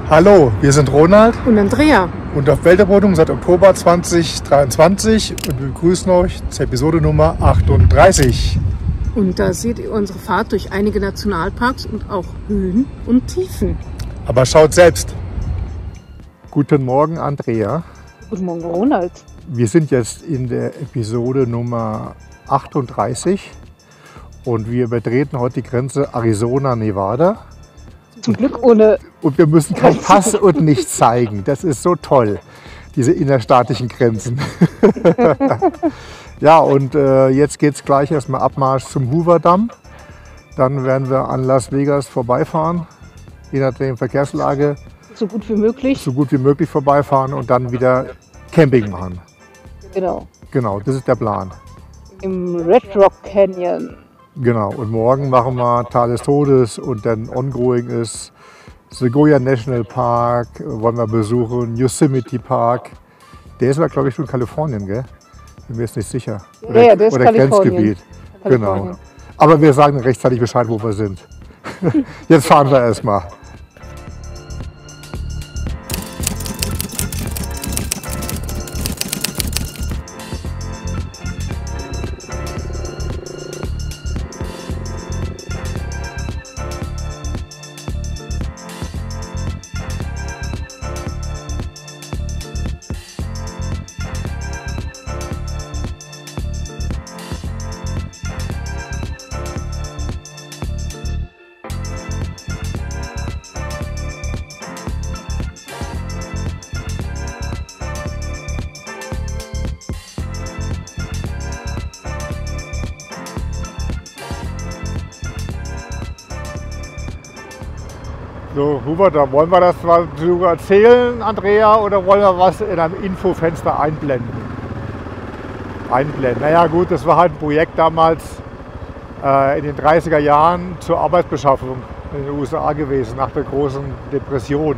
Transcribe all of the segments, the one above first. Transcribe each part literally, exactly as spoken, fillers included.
Hallo, wir sind Ronald und Andrea und auf Welterkundung seit Oktober zweitausenddreiundzwanzig und wir begrüßen euch zur Episode Nummer achtunddreißig. Und da seht ihr unsere Fahrt durch einige Nationalparks und auch Höhen und Tiefen. Aber schaut selbst. Guten Morgen, Andrea. Guten Morgen, Ronald. Wir sind jetzt in der Episode Nummer achtunddreißig und wir übertreten heute die Grenze Arizona-Nevada. Zum Glück ohne... Und wir müssen kein Pass und nichts zeigen. Das ist so toll, diese innerstaatlichen Grenzen. Ja, und äh, jetzt geht es gleich erstmal Abmarsch zum Hoover-Damm. Dann werden wir an Las Vegas vorbeifahren, je nachdem Verkehrslage. So gut wie möglich. So gut wie möglich vorbeifahren und dann wieder Camping machen. Genau. Genau, das ist der Plan. Im Red Rock Canyon. Genau, und morgen machen wir Tal des Todes und dann ongoing ist Sequoia National Park, wollen wir besuchen, Yosemite Park. Der ist aber, glaube ich, schon in Kalifornien, gell? Bin mir jetzt nicht sicher. Oder, ja, der ist oder Kalifornien. Grenzgebiet. Kalifornien. Genau. Aber wir sagen rechtzeitig Bescheid, wo wir sind. Jetzt fahren wir erstmal. So, Hubert, da wollen wir das mal erzählen, Andrea, oder wollen wir was in einem Infofenster einblenden? Einblenden. Naja gut, das war halt ein Projekt damals äh, in den dreißiger Jahren zur Arbeitsbeschaffung in den U S A gewesen, nach der großen Depression.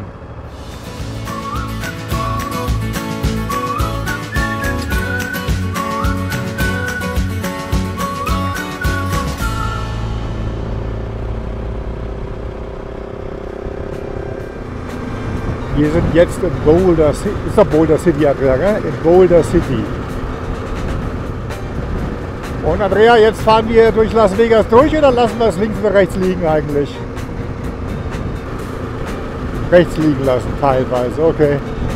Wir sind jetzt in Boulder City, ist doch Boulder City, Andrea, gell? In Boulder City. Und Andrea, jetzt fahren wir durch Las Vegas durch oder lassen wir es links oder rechts liegen eigentlich? Rechts liegen lassen, teilweise, okay.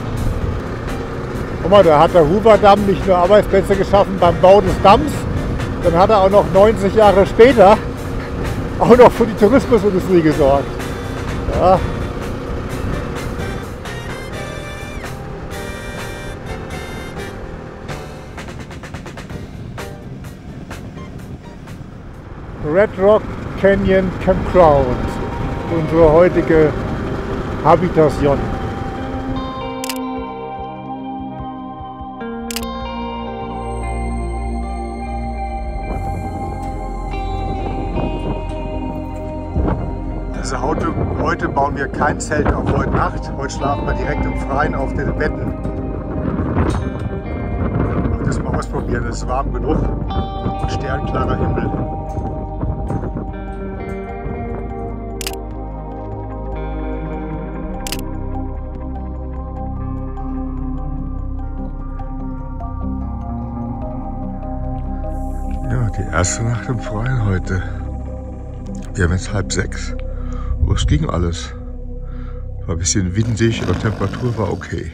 Guck mal, da hat der Hoover-Damm nicht nur Arbeitsplätze geschaffen beim Bau des Damms, dann hat er auch noch neunzig Jahre später auch noch für die Tourismusindustrie gesorgt. Ja. Red Rock Canyon Campground, unsere heutige Habitation. Also heute, heute bauen wir kein Zelt auf heute Nacht. Heute schlafen wir direkt im Freien auf den Betten. Das mal ausprobieren, es ist warm genug und sternklarer Himmel. Ja, die erste Nacht im Freien heute. Wir haben jetzt halb sechs. Aber es ging alles. War ein bisschen windig, aber Temperatur war okay.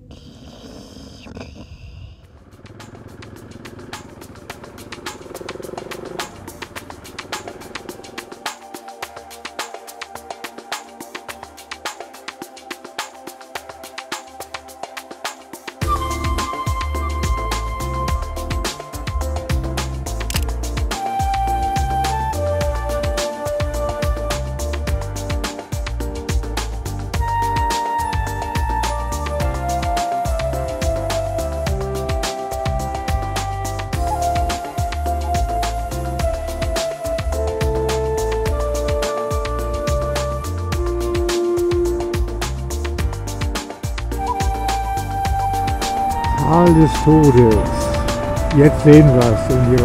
Tal des Todes. Jetzt sehen wir es in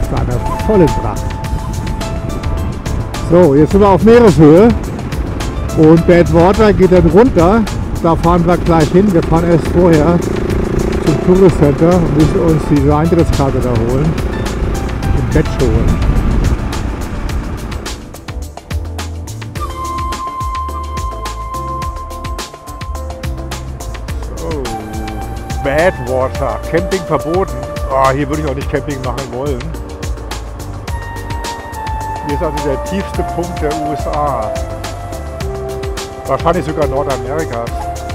seiner vollen Pracht. So, jetzt sind wir auf Meereshöhe. Und Badwater geht dann runter. Da fahren wir gleich hin. Wir fahren erst vorher zum Tourist Center und müssen uns diese Eintrittskarte da holen. Im Bett holen. So, Badwater. Camping verboten. Oh, hier würde ich auch nicht Camping machen wollen. Hier ist also der tiefste Punkt der U S A. Wahrscheinlich sogar Nordamerikas.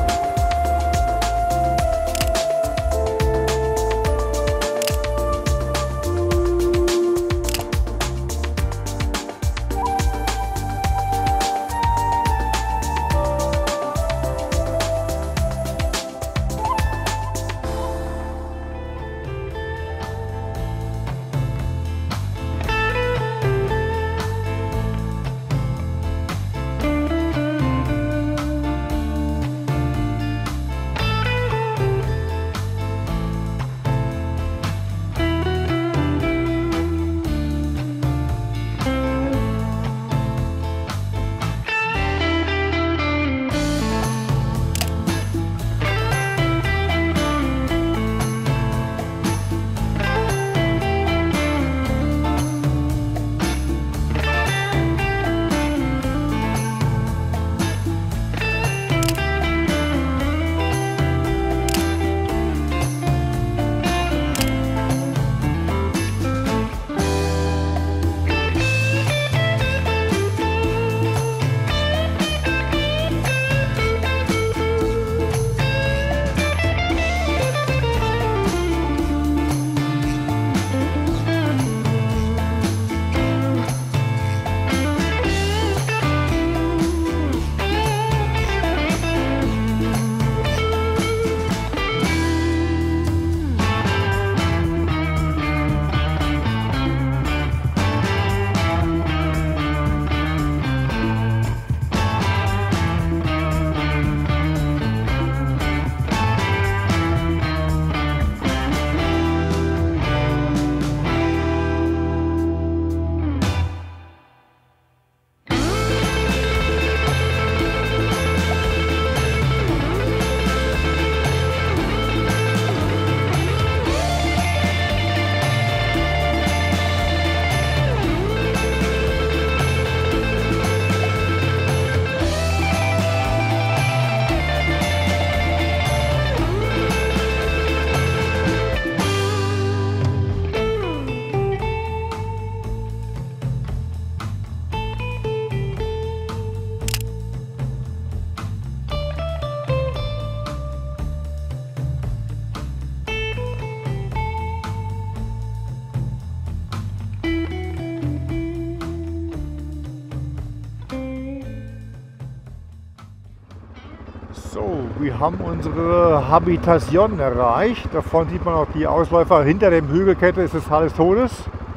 So, wir haben unsere Habitation erreicht. Davon sieht man auch die Ausläufer. Hinter dem Hügelkette ist das Tal des Todes.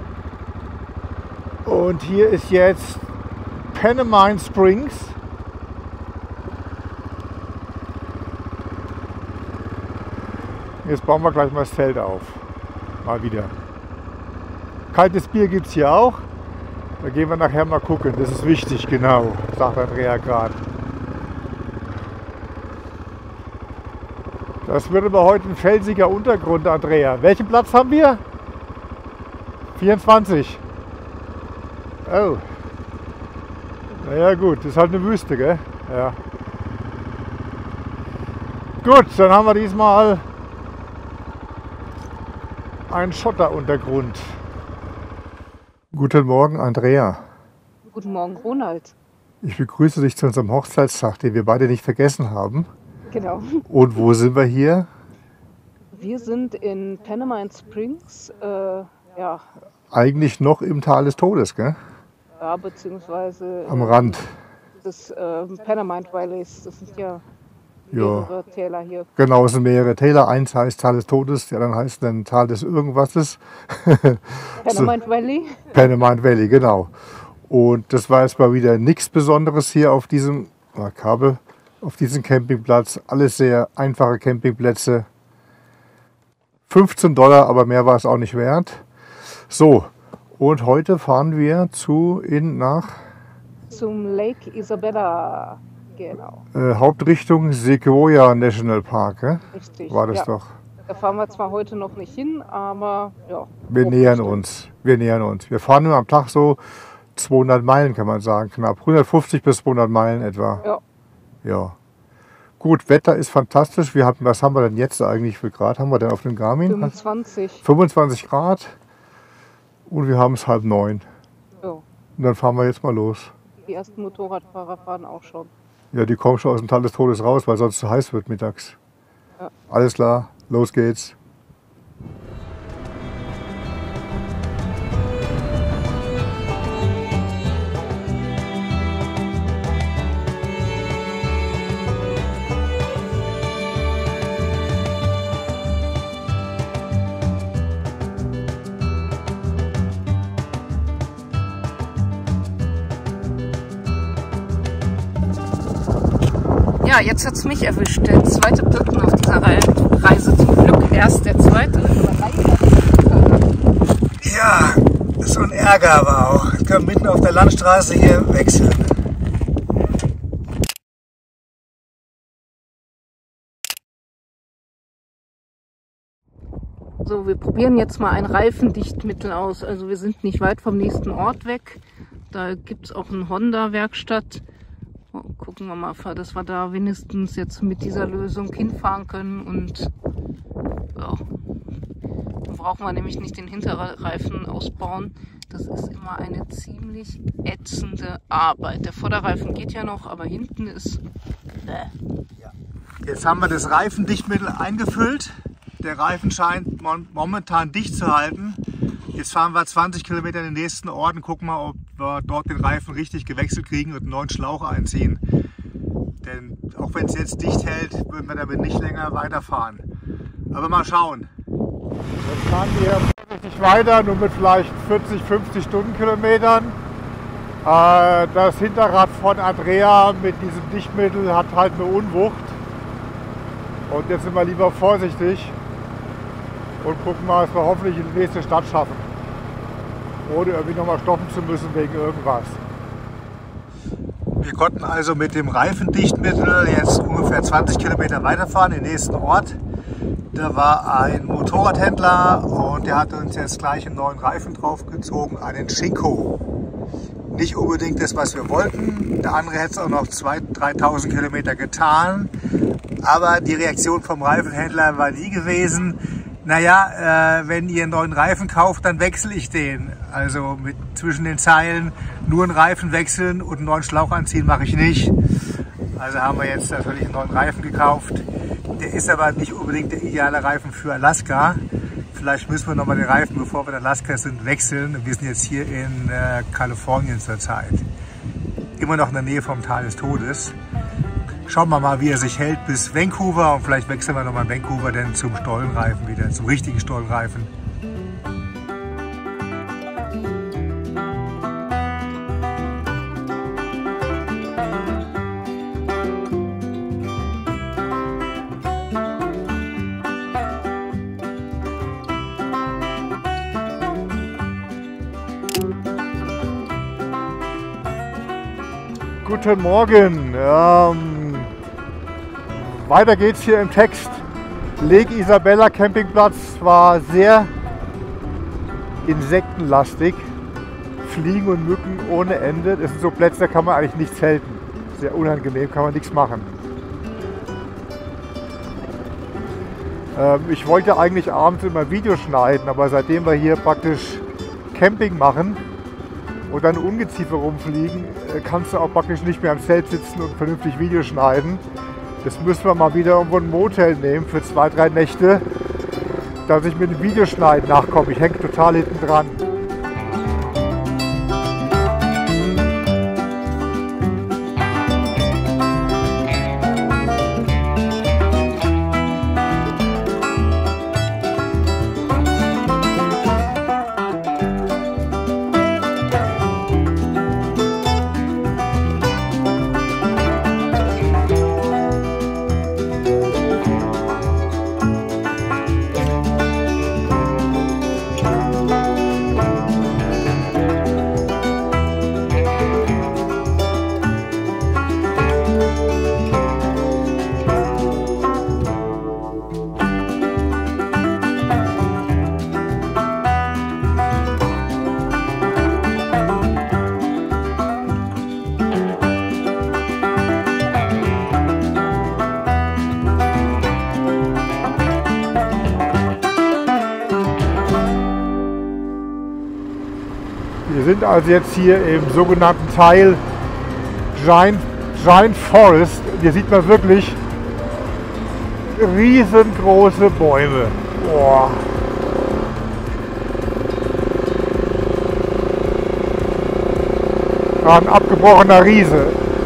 Und hier ist jetzt Panamint Springs. Jetzt bauen wir gleich mal das Zelt auf. Mal wieder. Kaltes Bier gibt es hier auch. Da gehen wir nachher mal gucken. Das ist wichtig, genau, sagt Andrea gerade. Das wird aber heute ein felsiger Untergrund, Andrea. Welchen Platz haben wir? vierundzwanzig. Oh. Naja gut, das ist halt eine Wüste, gell? Ja. Gut, dann haben wir diesmal einen Schotteruntergrund. Guten Morgen, Andrea. Guten Morgen, Ronald. Ich begrüße dich zu unserem Hochzeitstag, den wir beide nicht vergessen haben. Genau. Und wo sind wir hier? Wir sind in Panamint Springs, äh, ja. Eigentlich noch im Tal des Todes, gell? Ja, beziehungsweise am Rand des äh, Panamint Valleys. Das sind ja mehrere ja. Täler hier. Genau, es sind mehrere Täler. Eins heißt Tal des Todes, der dann heißt dann Tal des Irgendwases. Panamint Valley. Panamint Valley, genau. Und das war jetzt mal wieder nichts Besonderes hier auf diesem oh, Kabel, auf diesem Campingplatz. Alles sehr einfache Campingplätze. fünfzehn Dollar, aber mehr war es auch nicht wert. So, und heute fahren wir zu in nach zum Lake Isabella. Genau. Äh, Hauptrichtung Sequoia National Park, äh? Richtig. War das ja. doch? Da fahren wir zwar heute noch nicht hin, aber ja. Wir nähern uns. Wir nähern uns. Wir fahren nur am Tag so zweihundert Meilen, kann man sagen. Knapp hundertfünfzig bis zweihundert Meilen etwa. Ja. Ja. Gut, Wetter ist fantastisch. Wir hatten, was haben wir denn jetzt eigentlich für Grad? Haben wir denn auf dem Garmin? fünfundzwanzig. fünfundzwanzig Grad. Und wir haben es halb neun. Ja. Und dann fahren wir jetzt mal los. Die ersten Motorradfahrer fahren auch schon. Ja, die kommen schon aus dem Tal des Todes raus, weil sonst zu heiß wird mittags. Ja. Alles klar, los geht's. Ja, jetzt hat es mich erwischt. Der zweite Birken auf dieser Reise. Zum Glück erst der zweite. Ja, so ein Ärger aber auch. Ich kann mitten auf der Landstraße hier wechseln. So, wir probieren jetzt mal ein Reifendichtmittel aus. Also wir sind nicht weit vom nächsten Ort weg. Da gibt es auch eine Honda-Werkstatt. Oh, gucken wir mal, dass wir da wenigstens jetzt mit dieser Lösung hinfahren können. Und ja, dann brauchen wir nämlich nicht den Hinterreifen ausbauen. Das ist immer eine ziemlich ätzende Arbeit. Der Vorderreifen geht ja noch, aber hinten ist... Bäh. Jetzt haben wir das Reifendichtmittel eingefüllt. Der Reifen scheint momentan dicht zu halten. Jetzt fahren wir zwanzig Kilometer in den nächsten Ort und gucken mal, ob wir dort den Reifen richtig gewechselt kriegen und einen neuen Schlauch einziehen. Denn auch wenn es jetzt dicht hält, würden wir damit nicht länger weiterfahren. Aber mal schauen. Jetzt fahren wir vorsichtig weiter, nur mit vielleicht vierzig, fünfzig Stundenkilometern. Äh, das Hinterrad von Andrea mit diesem Dichtmittel hat halt eine Unwucht. Und jetzt sind wir lieber vorsichtig und gucken mal, dass wir hoffentlich in die nächste Stadt schaffen. Ohne irgendwie nochmal stoppen zu müssen wegen irgendwas. Wir konnten also mit dem Reifendichtmittel jetzt ungefähr zwanzig Kilometer weiterfahren, in den nächsten Ort. Da war ein Motorradhändler und der hat uns jetzt gleich einen neuen Reifen draufgezogen, einen Shinko. Nicht unbedingt das, was wir wollten. Der andere hätte es auch noch zweitausend, dreitausend Kilometer getan. Aber die Reaktion vom Reifenhändler war die gewesen, naja, äh, wenn ihr einen neuen Reifen kauft, dann wechsle ich den. Also mit zwischen den Zeilen nur einen Reifen wechseln und einen neuen Schlauch anziehen mache ich nicht. Also haben wir jetzt natürlich einen neuen Reifen gekauft. Der ist aber nicht unbedingt der ideale Reifen für Alaska. Vielleicht müssen wir nochmal den Reifen, bevor wir in Alaska sind, wechseln. Wir sind jetzt hier in äh, Kalifornien zurzeit. Immer noch in der Nähe vom Tal des Todes. Schauen wir mal, wie er sich hält bis Vancouver und vielleicht wechseln wir nochmal in Vancouver dann zum Stollenreifen wieder, zum richtigen Stollenreifen. Guten Morgen. Ähm Weiter geht's hier im Text. Lake Isabella Campingplatz war sehr insektenlastig. Fliegen und Mücken ohne Ende. Das sind so Plätze, da kann man eigentlich nicht zelten. Sehr unangenehm, kann man nichts machen. Ähm, ich wollte eigentlich abends immer Videos schneiden, aber seitdem wir hier praktisch Camping machen und dann Ungeziefer rumfliegen, kannst du auch praktisch nicht mehr am Zelt sitzen und vernünftig Videos schneiden. Jetzt müssen wir mal wieder irgendwo ein Motel nehmen für zwei, drei Nächte, dass ich mit dem Videoschneiden nachkomme. Ich hänge total hinten dran. Wir sind also jetzt hier im sogenannten Teil Giant, Giant Forest. Hier sieht man wirklich riesengroße Bäume. Boah. Ein abgebrochener Riese.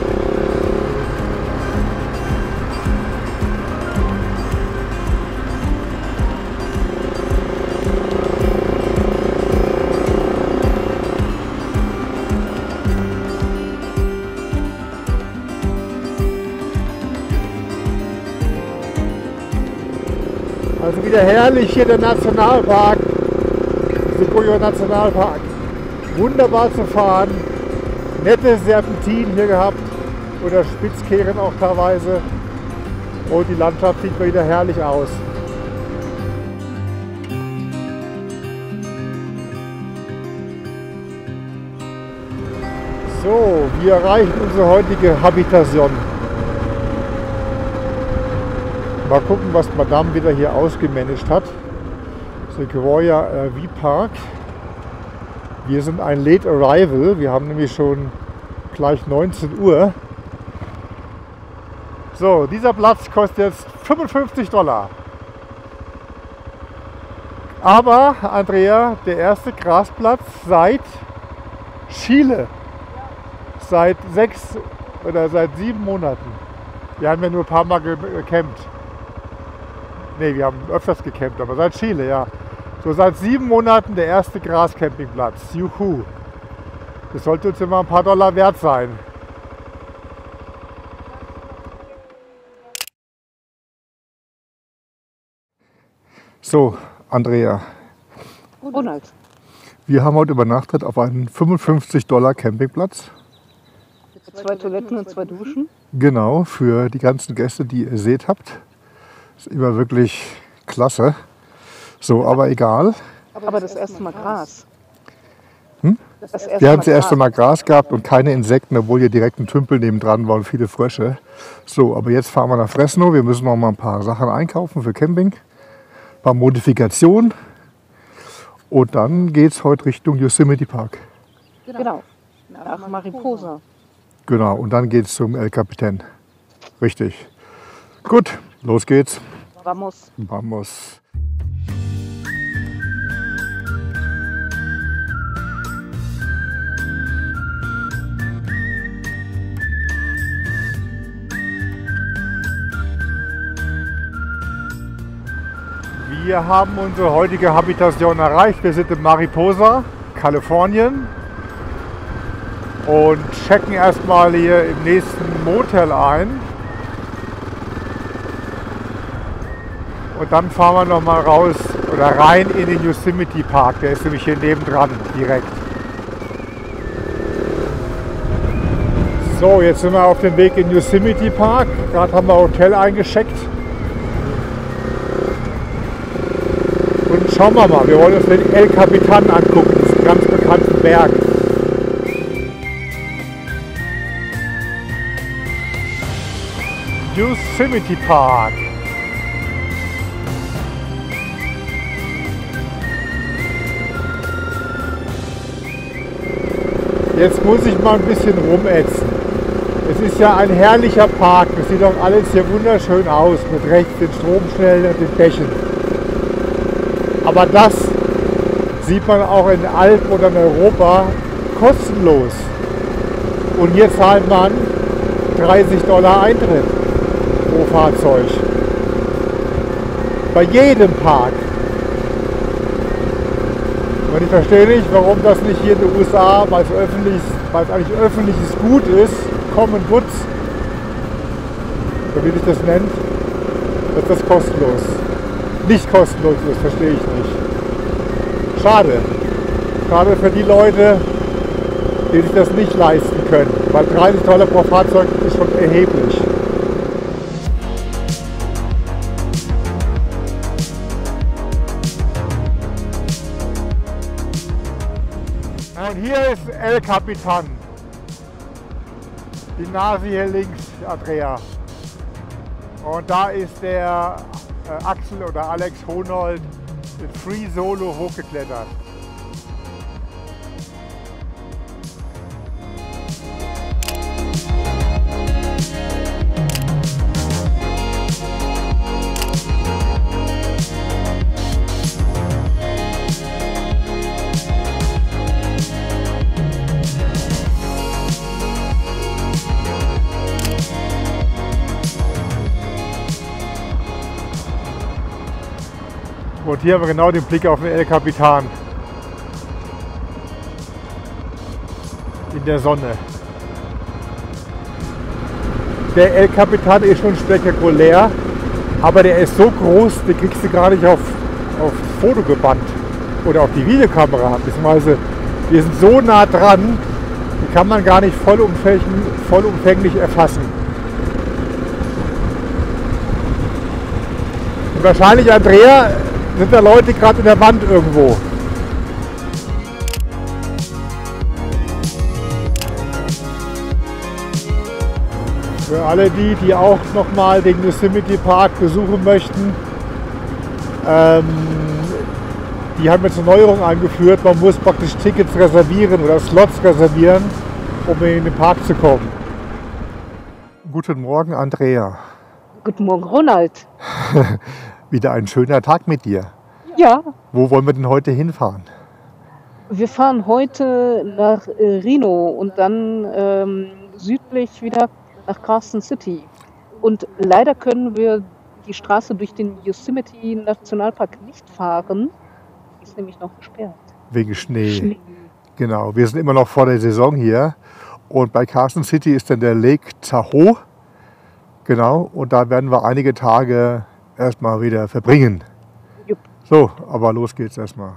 Also wieder herrlich hier der Nationalpark, Sequoia Nationalpark. Wunderbar zu fahren, nette Serpentinen hier gehabt oder Spitzkehren auch teilweise. Und die Landschaft sieht wieder herrlich aus. So, wir erreichen unsere heutige Habitation. Mal gucken, was Madame wieder hier ausgemanagt hat. Sequoia R V Park. Wir sind ein Late Arrival. Wir haben nämlich schon gleich neunzehn Uhr. So, dieser Platz kostet jetzt fünfundfünfzig Dollar. Aber, Andrea, der erste Grasplatz seit Chile. Seit sechs oder seit sieben Monaten. Wir haben ja nur ein paar Mal gecampt. Ne, wir haben öfters gecampt, aber seit Chile, ja. So seit sieben Monaten der erste Grascampingplatz. Juhu. Das sollte uns immer ein paar Dollar wert sein. So, Andrea. Ronald. Wir haben heute übernachtet auf einem fünfundfünfzig Dollar Campingplatz. Zwei Toiletten und zwei Duschen. Genau, für die ganzen Gäste, die ihr seht habt. Ist immer wirklich klasse. So, aber egal. Aber das erste Mal Gras. Hm? Das erste Wir haben Mal das erste Mal Gras gehabt und keine Insekten, obwohl hier direkt ein Tümpel nebendran war und viele Frösche. So, aber jetzt fahren wir nach Fresno. Wir müssen noch mal ein paar Sachen einkaufen für Camping. Ein paar Modifikationen. Und dann geht es heute Richtung Yosemite Park. Genau. Nach Mariposa. Genau, und dann geht es zum El Capitan. Richtig. Gut, los geht's. Vamos. Vamos. Wir haben unsere heutige Habitation erreicht. Wir sind in Mariposa, Kalifornien. Und checken erstmal hier im nächsten Motel ein. Und dann fahren wir noch mal raus oder rein in den Yosemite Park. Der ist nämlich hier nebendran direkt. So, jetzt sind wir auf dem Weg in Yosemite Park. Gerade haben wir ein Hotel eingecheckt. Und schauen wir mal, wir wollen uns den El Capitan angucken, diesen ganz bekannten Berg. Yosemite Park. Jetzt muss ich mal ein bisschen rumätzen. Es ist ja ein herrlicher Park. Das sieht doch alles hier wunderschön aus. Mit rechts den Stromschnellen und den Bächen. Aber das sieht man auch in Alpen oder in Europa kostenlos. Und hier zahlt man dreißig Dollar Eintritt pro Fahrzeug. Bei jedem Park. Und ich verstehe nicht, warum das nicht hier in den U S A, weil es, öffentlich, weil es eigentlich öffentliches Gut ist, Common Goods, oder wie sich das nennt, dass das kostenlos, nicht kostenlos ist, verstehe ich nicht. Schade. Schade für die Leute, die sich das nicht leisten können, weil dreißig Dollar pro Fahrzeug ist schon erheblich. Und hier ist El Capitan. Die Nase hier links, Andrea. Und da ist der äh, Axel oder Alex Honold mit Free Solo hochgeklettert. Und hier haben wir genau den Blick auf den El Capitan. In der Sonne. Der El Capitan ist schon spektakulär, aber der ist so groß, den kriegst du gar nicht auf, auf das Foto gebannt oder auf die Videokamera. Beziehungsweise wir sind so nah dran, die kann man gar nicht vollumfänglich, vollumfänglich erfassen. Und wahrscheinlich, Andrea, sind da Leute gerade in der Wand irgendwo. Für alle die, die auch nochmal den Yosemite Park besuchen möchten, ähm, die haben jetzt eine Neuerung eingeführt. Man muss praktisch Tickets reservieren oder Slots reservieren, um in den Park zu kommen. Guten Morgen, Andrea. Guten Morgen, Ronald. Wieder ein schöner Tag mit dir. Ja. Wo wollen wir denn heute hinfahren? Wir fahren heute nach äh, Reno und dann ähm, südlich wieder nach Carson City. Und leider können wir die Straße durch den Yosemite Nationalpark nicht fahren. Die ist nämlich noch gesperrt. Wegen Schnee. Schnee. Genau, wir sind immer noch vor der Saison hier. Und bei Carson City ist dann der Lake Tahoe. Genau, und da werden wir einige Tage erstmal wieder verbringen. Jupp. So, aber los geht's erstmal.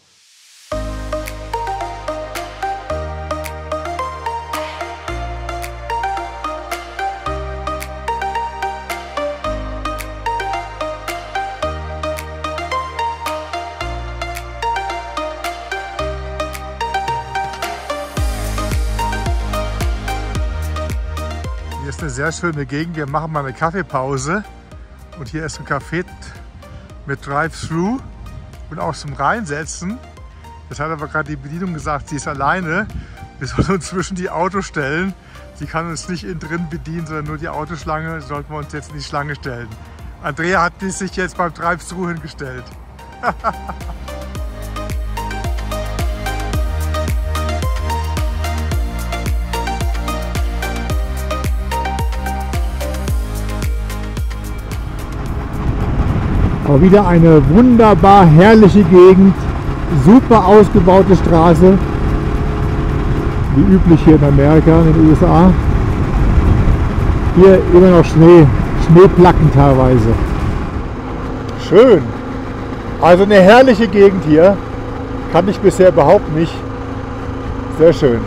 Hier ist eine sehr schöne Gegend. Wir machen mal eine Kaffeepause. Und hier ist ein Café mit Drive-Thru und auch zum Reinsetzen. Jetzt hat aber gerade die Bedienung gesagt, sie ist alleine. Wir sollen uns zwischen die Autos stellen. Sie kann uns nicht innen drin bedienen, sondern nur die Autoschlange. Sollten wir uns jetzt in die Schlange stellen. Andrea hat sich jetzt beim Drive-Thru hingestellt. Aber wieder eine wunderbar herrliche Gegend, super ausgebaute Straße, wie üblich hier in Amerika, in den U S A. Hier immer noch Schnee, Schneeplatten teilweise. Schön, also eine herrliche Gegend hier, kann ich bisher überhaupt nicht. Sehr schön.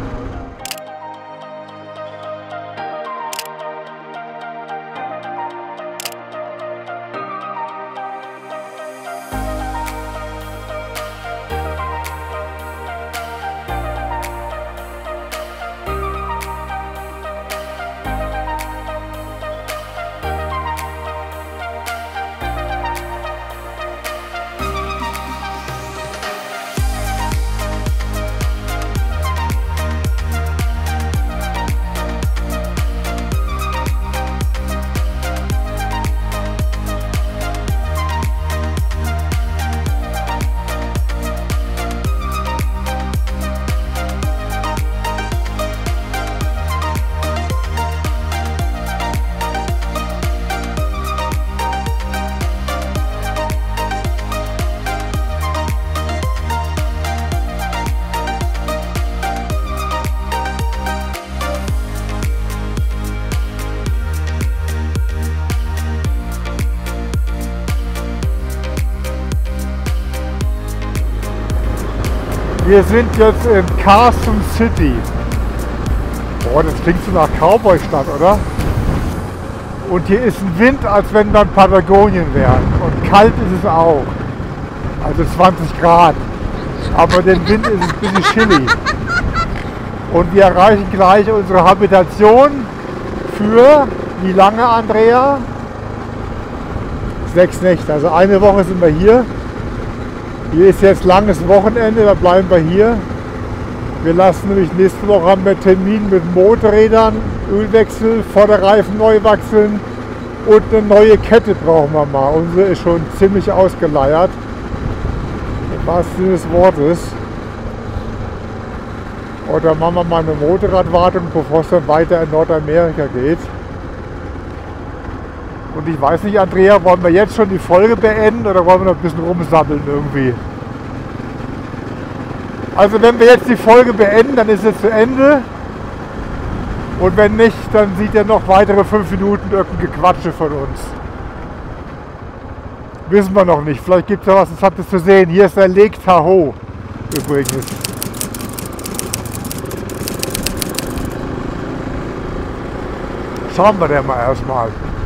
Wir sind jetzt in Carson City. Boah, das klingt so nach Cowboy-Stadt, oder? Und hier ist ein Wind, als wenn wir in Patagonien wären. Und kalt ist es auch. Also zwanzig Grad. Aber den Wind ist es ein bisschen chilly. Und wir erreichen gleich unsere Habitation für, wie lange, Andrea? Sechs Nächte. Also eine Woche sind wir hier. Hier ist jetzt langes Wochenende, da bleiben wir hier. Wir lassen nämlich nächste Woche haben wir Termin mit Motorrädern, Ölwechsel, Vorderreifen neu wechseln und eine neue Kette brauchen wir mal. Unsere ist schon ziemlich ausgeleiert, im wahrsten Sinne des Wortes. Und dann machen wir mal eine Motorradwartung, bevor es dann weiter in Nordamerika geht. Und ich weiß nicht, Andrea, wollen wir jetzt schon die Folge beenden oder wollen wir noch ein bisschen rumsammeln irgendwie? Also wenn wir jetzt die Folge beenden, dann ist es zu Ende. Und wenn nicht, dann sieht ihr noch weitere fünf Minuten irgendein Gequatsche von uns. Wissen wir noch nicht. Vielleicht gibt es ja was Interessantes zu sehen. Hier ist der Lake Tahoe übrigens. Schauen wir den mal erstmal.